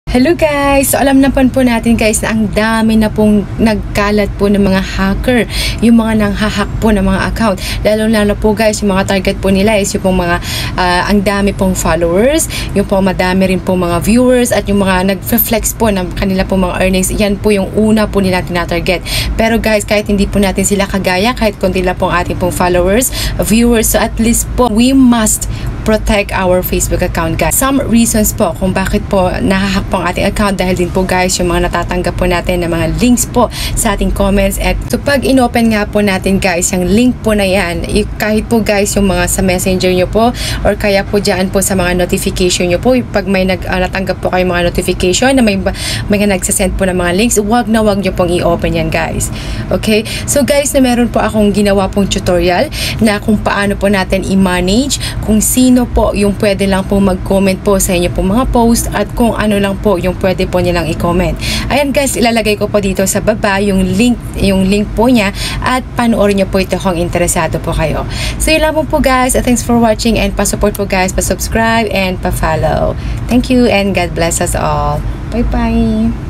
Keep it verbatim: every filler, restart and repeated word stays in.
Hello guys! So alam na po natin guys na ang dami na pong nagkalat po ng mga hacker, yung mga nanghahack po ng mga account. Lalo lalo po guys, yung mga target po nila is yung pong mga uh, ang dami pong followers, yung po madami rin po mga viewers at yung mga nag-flex po ng kanila po mga earnings. Yan po yung una po nila tinatarget. Pero guys, kahit hindi po natin sila kagaya, kahit konti lang po ang ating pong followers, viewers, so at least po we must protect our Facebook account guys. Some reasons po kung bakit po nahahack po ang ating account dahil din po guys yung mga natatanggap po natin ng mga links po sa ating comments. At so pag inopen nga po natin guys yung link po na yan, kahit po guys yung mga sa messenger nyo po or kaya po dyan po sa mga notification nyo po, pag may nag, uh, natanggap po kayo mga notification na may, may nagsasend po ng mga links, wag na wag nyo pong i-open yan guys. Okay? So guys, na meron po akong ginawa pong tutorial na kung paano po natin i-manage, kung sino po yung pwede lang po mag-comment po sa inyo po mga post at kung ano lang po yung pwede po nilang i-comment. Ayan guys, ilalagay ko po dito sa baba yung link, yung link po niya at panoorin niyo po ito kung interesado po kayo. So yun lang po guys. Thanks for watching and pa-support po guys, pa-subscribe and pa-follow. Thank you and God bless us all. Bye-bye!